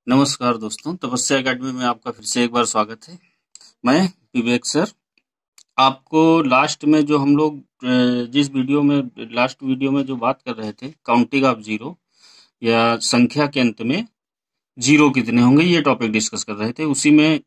नमस्कार दोस्तों, तपस्या एकेडमी में आपका फिर से एक बार स्वागत है। मैं विवेक सर। आपको लास्ट में जो हम लोग जिस वीडियो में लास्ट वीडियो में जो बात कर रहे थे, काउंटिंग ऑफ जीरो या संख्या के अंत में जीरो कितने होंगे, ये टॉपिक डिस्कस कर रहे थे। उसी में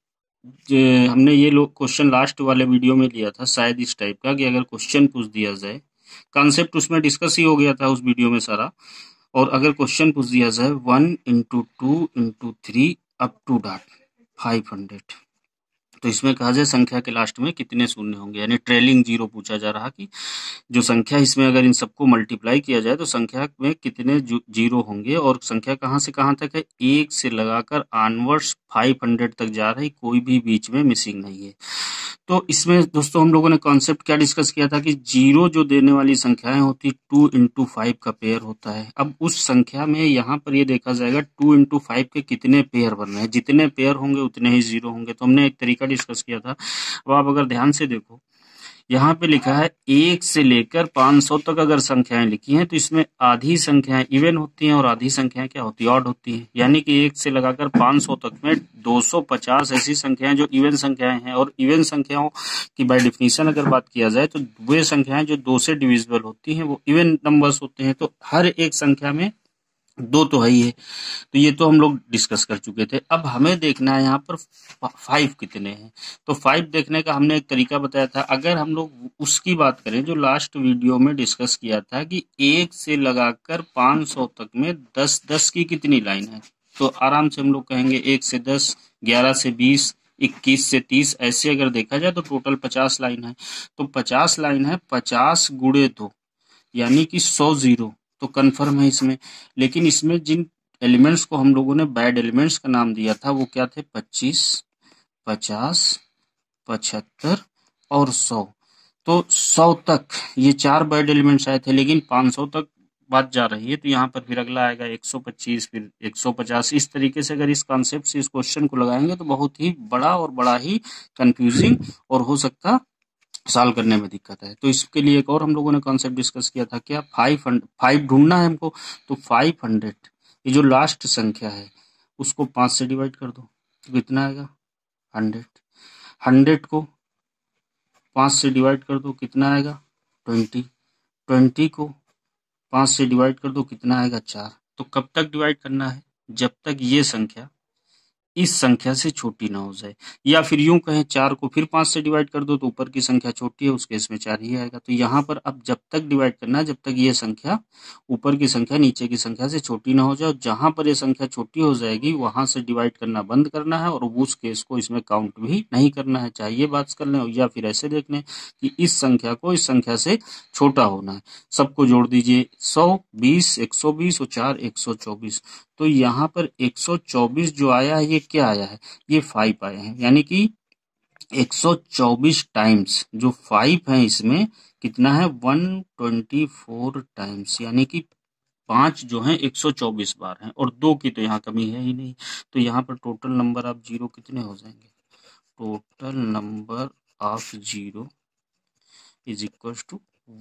हमने ये लोग क्वेश्चन लास्ट वाले वीडियो में लिया था, शायद इस टाइप का कि अगर क्वेश्चन पूछ दिया जाए, कॉन्सेप्ट उसमें डिस्कस ही हो गया था उस वीडियो में सारा। और अगर क्वेश्चन पूछ दिया जाए 1 into 2 into 3 up to dot 500, तो इसमें कहा जाए संख्या के लास्ट में कितने शून्य होंगे, यानी ट्रेलिंग जीरो पूछा जा रहा कि जो संख्या इसमें अगर इन सबको मल्टीप्लाई किया जाए तो संख्या में कितने जीरो होंगे। और संख्या कहाँ से कहाँ तक है, 1 से लगाकर ऑनवर्ड्स 500 तक जा रही, कोई भी बीच में मिसिंग नहीं है। तो इसमें दोस्तों हम लोगों ने कॉन्सेप्ट क्या डिस्कस किया था कि जीरो जो देने वाली संख्याएं होती 2 इंटू 5 का पेयर होता है। अब उस संख्या में यहाँ पर ये देखा जाएगा 2 इंटू 5 के कितने पेयर बन रहे हैं, जितने पेयर होंगे उतने ही जीरो होंगे। तो हमने एक तरीका डिस्कस किया था। अब आप अगर ध्यान से देखो, यहाँ पे लिखा है 1 से लेकर 500 तक अगर संख्याएं लिखी हैं तो इसमें आधी संख्याएं इवन होती हैं और आधी संख्याएं क्या होती है, ऑड होती हैं। यानी कि 1 से लगाकर 500 तक में 250 ऐसी संख्याएं जो इवन संख्याएं हैं। और इवन संख्याओं की बाय डिफिनीशन अगर बात किया जाए तो वे संख्याएं जो 2 से डिविजिबल होती हैं वो इवन नंबर्स होते हैं। तो हर एक संख्या में दो तो है ही है, तो ये तो हम लोग डिस्कस कर चुके थे। अब हमें देखना है यहाँ पर 5 कितने हैं। तो 5 देखने का हमने एक तरीका बताया था। अगर हम लोग उसकी बात करें जो लास्ट वीडियो में डिस्कस किया था कि 1 से लगाकर 500 तक में 10 की कितनी लाइन है, तो आराम से हम लोग कहेंगे 1 से 10, 11 से 20, 21 से 30, ऐसे अगर देखा जाए तो टोटल 50 लाइन है। तो 50 लाइन है, 50 गुणे 2 यानी कि 100 जीरो तो कन्फर्म है इसमें। लेकिन इसमें जिन एलिमेंट्स को हम लोगों ने बैड एलिमेंट्स का नाम दिया था वो क्या थे, 25, 50, 75 और 100। तो 100 तक ये 4 बैड एलिमेंट्स आए थे, लेकिन 500 तक बात जा रही है। तो यहाँ पर फिर अगला आएगा 125, फिर 150। इस तरीके से अगर इस कॉन्सेप्ट से इस क्वेश्चन को लगाएंगे तो बहुत ही बड़ा और बड़ा ही कंफ्यूजिंग और हो सकता सॉल्व करने में दिक्कत है। तो इसके लिए एक और हम लोगों ने कॉन्सेप्ट डिस्कस किया था, क्या 5 ढूंढना है हमको। तो 500 ये जो लास्ट संख्या है उसको 5 से डिवाइड कर दो तो कितना आएगा 100। 100 को 5 से डिवाइड कर दो कितना आएगा 20। 20 को 5 से डिवाइड कर दो कितना आएगा 4। तो कब तक डिवाइड करना है, जब तक ये संख्या इस संख्या से छोटी ना हो जाए। या फिर यूं कहें 4 को फिर 5 से डिवाइड कर दो तो ऊपर की संख्या छोटी है, उस केस में 4 ही आएगा। तो यहाँ पर अब जब तक डिवाइड करना है जब तक ये संख्या ऊपर की संख्या नीचे की संख्या से छोटी ना हो जाए। जहां पर ये संख्या छोटी हो जाएगी वहां से डिवाइड करना बंद करना है और उस केस को इसमें काउंट भी नहीं करना है, चाहे ये बात कर लें या फिर ऐसे देख लें कि इस संख्या को इस संख्या से छोटा होना है। सबको जोड़ दीजिए, 100, 20, 120 और 4 124। तो यहाँ पर 124 जो आया है ये क्या आया है, ये 5 आए हैं। यानी कि 124 टाइम्स जो 5 है इसमें कितना है 124 टाइम्स, यानी कि 5 जो है 124 बार हैं और 2 की तो यहाँ कमी है ही नहीं। तो यहाँ पर टोटल नंबर ऑफ जीरो कितने हो जाएंगे, total number of zero is equal to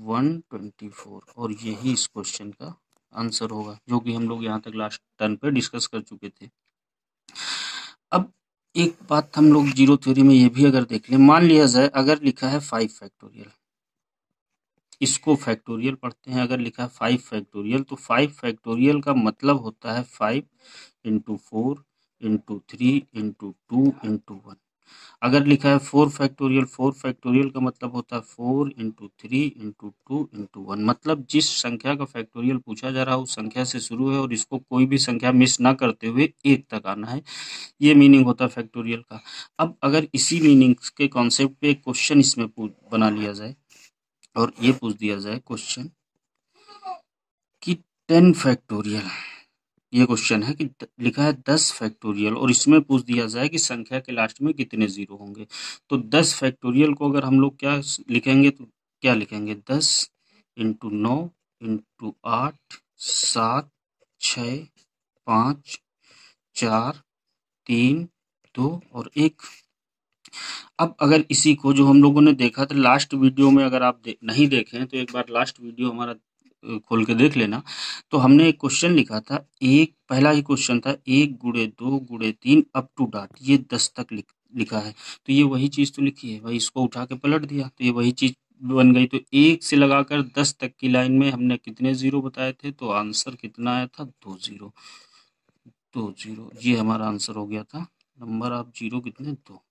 124। और यही इस क्वेश्चन का आंसर होगा, जो कि हम लोग यहाँ तक लास्ट टर्न पे डिस्कस कर चुके थे। अब एक बात हम लोग जीरो थ्योरी में ये भी अगर देख लें, मान लिया जाए अगर लिखा है 5 फैक्टोरियल, इसको फैक्टोरियल पढ़ते हैं। अगर लिखा है 5 फैक्टोरियल तो 5 फैक्टोरियल का मतलब होता है 5 इंटू 4 इंटू 3 इंटू 2 इंटू 1। अगर लिखा है 4 फैक्टोरियल, 4 फैक्टोरियल का मतलब होता है 4 इंटू 3 इंटू 2 इंटू 1। मतलब जिस संख्या का फैक्टोरियल पूछा जा रहा है उस संख्या से शुरू है और इसको कोई भी संख्या मिस ना करते हुए 1 तक आना है, ये मीनिंग होता है फैक्टोरियल का। अब अगर इसी मीनिंग के कॉन्सेप्ट पे एक क्वेश्चन इसमें बना लिया जाए और ये पूछ दिया जाए क्वेश्चन कि 10 फैक्टोरियल, ये क्वेश्चन है कि लिखा है 10 फैक्टोरियल और इसमें पूछ दिया जाए कि संख्या के लास्ट में कितने जीरो होंगे। तो 10 फैक्टोरियल को अगर हम लोग क्या लिखेंगे तो क्या लिखेंगे, 10 इंटू 9 इंटू 8 7 6 5 4 3 2 और 1। अब अगर इसी को जो हम लोगों ने देखा था लास्ट वीडियो में, अगर आप नहीं देखें तो एक बार लास्ट वीडियो हमारा खोल के देख लेना। तो हमने एक क्वेश्चन लिखा था, एक पहला ही क्वेश्चन था 1 गुणे 2 गुणे 3 अप टू डॉट, ये 10 तक लिखा है। तो ये वही चीज तो लिखी है भाई, इसको उठा के पलट दिया तो ये वही चीज बन गई। तो 1 से लगाकर 10 तक की लाइन में हमने कितने जीरो बताए थे, तो आंसर कितना आया था, 2 जीरो। 2 जीरो ये हमारा आंसर हो गया था। नंबर ऑफ जीरो कितने, 2।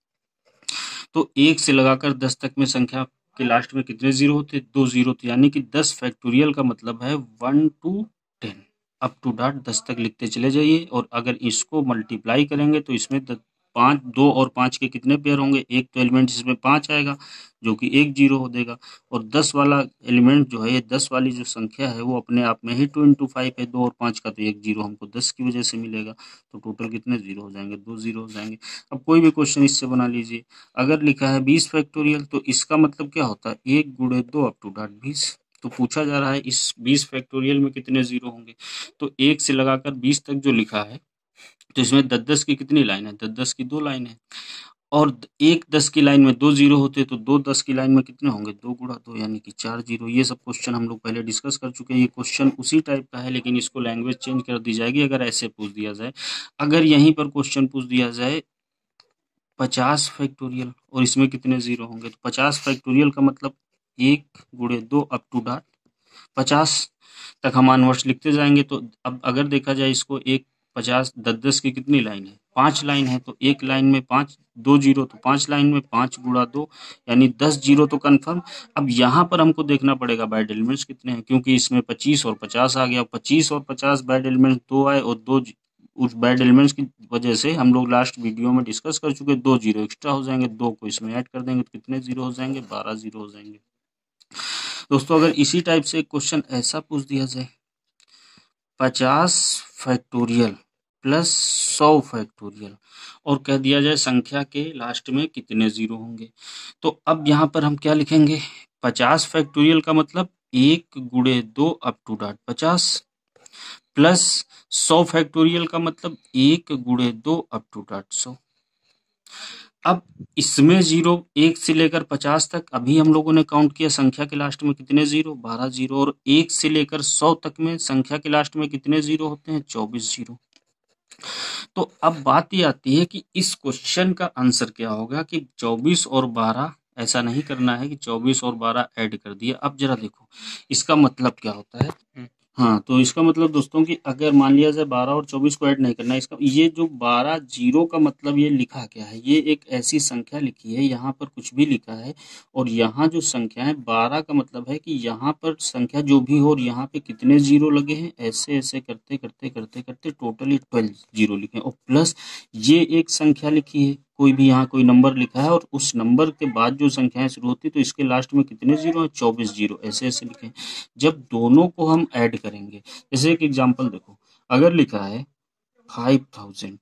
तो 1 से लगाकर 10 तक में संख्या के लास्ट में कितने जीरो होते, 2 जीरो। तो यानी कि 10 फैक्टोरियल का मतलब है 1 to 10 अप टू डॉट 10 तक लिखते चले जाइए। और अगर इसको मल्टीप्लाई करेंगे तो इसमें 5, 2 और 5 के कितने पेयर होंगे, एक तो एलिमेंट इसमें 5 आएगा जो कि 1 जीरो हो देगा। और 10 वाला एलिमेंट जो है, ये 10 वाली जो संख्या है वो अपने आप में ही 2 into 5 है, 2 और 5 का तो 1 जीरो हमको 10 की वजह से मिलेगा। तो टोटल कितने जीरो हो जाएंगे, 2 जीरो हो जाएंगे। अब कोई भी क्वेश्चन इससे बना लीजिए। अगर लिखा है 20 फैक्टोरियल तो इसका मतलब क्या होता है, 1 गुणे 2 अप टू डॉट 20। तो पूछा जा रहा है इस 20 फैक्टोरियल में कितने जीरो होंगे। तो 1 से लगाकर 20 तक जो लिखा है, तो इसमें 10-10 की कितनी लाइन है, 10-10 की 2 लाइन है। और एक 10 की लाइन में 2 जीरो होते तो 2 10 की लाइन में कितने होंगे, 2 गुणा 2 यानी कि 4 जीरो। ये सब क्वेश्चन हम लोग पहले डिस्कस कर चुके हैं। ये क्वेश्चन उसी टाइप का है, लेकिन इसको लैंग्वेज चेंज कर दी जाएगी अगर ऐसे पूछ दिया जाए। अगर यहीं पर क्वेश्चन पूछ दिया जाए 50 फैक्टोरियल और इसमें कितने जीरो होंगे, तो 50 फैक्टोरियल का मतलब 1 गुणे 2 अप टू डॉट 50 तक हम अनवर्स लिखते जाएंगे। तो अब अगर देखा जाए इसको, एक 50 10-10 की कितनी लाइन है, 5 लाइन है। तो एक लाइन में 5, 2 जीरो, तो 5 लाइन में 5 गुणा 2 यानी 10 जीरो तो कंफर्म। अब यहाँ पर हमको देखना पड़ेगा बैड एलिमेंट्स कितने हैं, क्योंकि इसमें 25 और 50 आ गया। 25 और 50 बैड एलिमेंट्स 2 आए, और 2 उस बैड एलिमेंट्स की वजह से हम लोग लास्ट वीडियो में डिस्कस कर चुके, 2 जीरो एक्स्ट्रा हो जाएंगे। 2 को इसमें ऐड कर देंगे तो कितने जीरो हो जाएंगे, 12 जीरो हो जाएंगे। दोस्तों अगर इसी टाइप से क्वेश्चन ऐसा पूछ दिया जाए, 50 फैक्टोरियल प्लस 100 फैक्टोरियल, और कह दिया जाए संख्या के लास्ट में कितने जीरो होंगे, तो अब यहाँ पर हम क्या लिखेंगे, 50 फैक्टोरियल का मतलब 1 गुणे 2 up to dot 50, plus 100 factorial का मतलब 1 गुणे 2 अप टू डॉट 100। अब इसमें जीरो 1 से लेकर 50 तक अभी हम लोगों ने काउंट किया, संख्या के लास्ट में कितने जीरो, 12 जीरो। और 1 से लेकर 100 तक में संख्या के लास्ट में कितने जीरो होते हैं, 24 जीरो। तो अब बात ये आती है कि इस क्वेश्चन का आंसर क्या होगा, कि 24 और 12, ऐसा नहीं करना है कि 24 और 12 ऐड कर दिया। अब जरा देखो इसका मतलब क्या होता है। हाँ, तो इसका मतलब दोस्तों कि अगर मान लिया जाए 12 और 24 को ऐड नहीं करना है, इसका ये जो 12 जीरो का मतलब ये लिखा क्या है, ये एक ऐसी संख्या लिखी है, यहाँ पर कुछ भी लिखा है और यहाँ जो संख्या है 12 का मतलब है कि यहाँ पर संख्या जो भी हो और यहाँ पे कितने जीरो लगे हैं, ऐसे ऐसे करते करते करते करते टोटली 12 जीरो लिखे और प्लस ये एक संख्या लिखी है, कोई भी यहाँ कोई नंबर लिखा है और उस नंबर के बाद जो संख्याएं शुरू होती है तो इसके लास्ट में कितने जीरो है, 24 जीरो, ऐसे ऐसे लिखे। जब दोनों को हम ऐड करेंगे, जैसे एक एग्जांपल देखो, अगर लिखा है 5000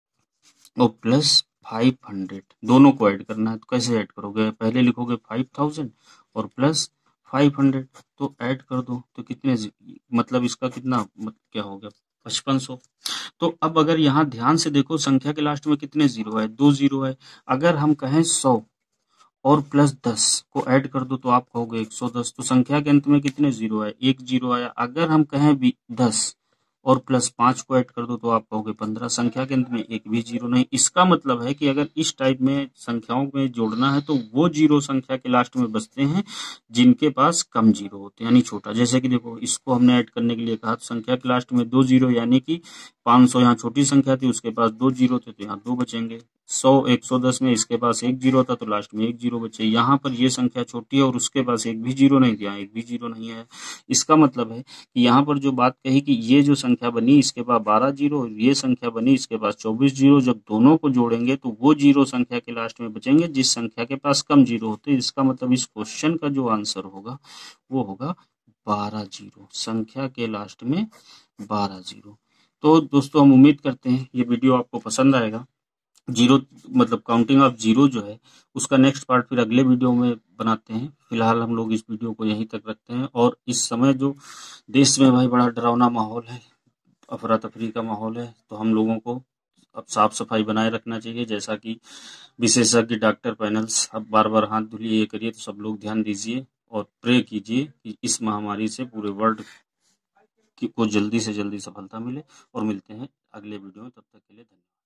और प्लस 500, दोनों को ऐड करना है, तो कैसे ऐड करोगे, पहले लिखोगे 5000 और प्लस 500, तो ऐड कर दो तो कितने, मतलब इसका कितना क्या हो गया, 5500। तो अब अगर यहाँ ध्यान से देखो संख्या के लास्ट में कितने जीरो है, 2 जीरो है। अगर हम कहें 100 और प्लस 10 को ऐड कर दो तो आप कहोगे 110, तो संख्या के अंत में कितने जीरो है, 1 जीरो आया। अगर हम कहें 10 और प्लस 5 को ऐड कर दो तो आप कहोगे 15, संख्या के अंत में एक भी जीरो नहीं। इसका मतलब है कि अगर इस टाइप में संख्याओं में जोड़ना है तो वो जीरो संख्या के लास्ट में बचते हैं जिनके पास कम जीरो होते हैं, यानी छोटा। जैसे कि देखो इसको हमने ऐड करने के लिए कहा, तो संख्या के लास्ट में 2 जीरो, यानी कि 500 यहाँ छोटी संख्या थी, उसके पास 2 जीरो थे तो यहाँ 2 बचेंगे। 100 110 में इसके पास 1 जीरो था तो लास्ट में 1 जीरो बचे। यहाँ पर ये संख्या छोटी है और उसके पास एक भी जीरो नहीं दिया, एक भी जीरो नहीं है। इसका मतलब है कि यहाँ पर जो बात कही कि ये जो संख्या बनी इसके पास 12 जीरो और ये संख्या बनी इसके पास 24 जीरो, जब दोनों को जोड़ेंगे तो वो जीरो संख्या के लास्ट में बचेंगे जिस संख्या के पास कम जीरो होते हैं। इसका मतलब इस क्वेश्चन का जो आंसर होगा वो होगा 12 जीरो, संख्या के लास्ट में 12 जीरो। तो दोस्तों हम उम्मीद करते हैं ये वीडियो आपको पसंद आएगा। जीरो मतलब काउंटिंग ऑफ जीरो जो है उसका नेक्स्ट पार्ट फिर अगले वीडियो में बनाते हैं। फिलहाल हम लोग इस वीडियो को यहीं तक रखते हैं। और इस समय जो देश में भाई बड़ा डरावना माहौल है, अफरा तफरी का माहौल है, तो हम लोगों को अब साफ सफाई बनाए रखना चाहिए। जैसा कि विशेषज्ञ डॉक्टर पैनल्स अब बार बार हाथ धुलिए ये करिए, तो सब लोग ध्यान दीजिए। और प्रे कीजिए कि इस महामारी से पूरे वर्ल्ड को जल्दी से जल्दी सफलता मिले। और मिलते हैं अगले वीडियो में, तब तक के लिए धन्यवाद।